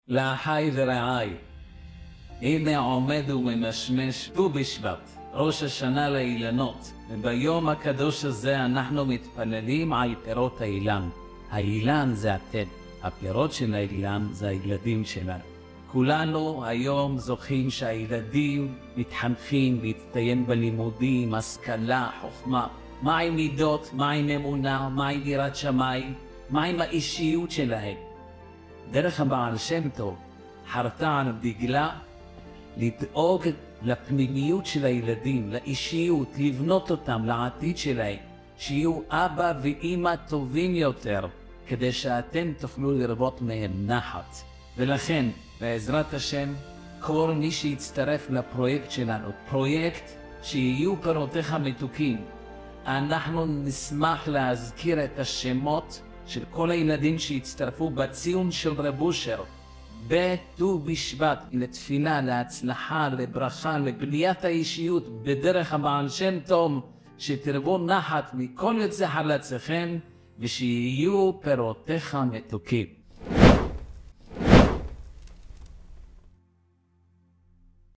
לאחיי ורעיי, הנה עומד וממשמש ט"ו בשבט, ראש השנה לאילנות, וביום הקדוש הזה אנחנו מתפללים על פירות האילן. האילן זה אתם, הפירות של האילן זה הילדים שלנו. כולנו היום זוכים שהילדים מתחנכים להצטיין בלימודים, השכלה, חוכמה. מה עם מידות, מה עם אמונה, מה עם יראת שמיים, מה עם האישיות שלהם. דרך הבעל שם טוב חרתה על דגלה לדאוג לפנימיות של הילדים, לאישיות, לבנות אותם לעתיד שלהם, שיהיו אבא ואמא טובים יותר, כדי שאתם תוכלו לרבות מהם נחת. ולכן, בעזרת השם, כל מי שיצטרף לפרויקט שלנו, פרויקט שיהיו פירותיך מתוקים, אנחנו נשמח להזכיר את השמות של כל הילדים שהצטרפו בציון של רב אושר בט"ו בשבט, לתפילה, להצלחה, לברכה, לבניית האישיות בדרך הבעל שם טוב, שתרבו נחת מכל יוצא חלציכם ושיהיו פירותיך מתוקים.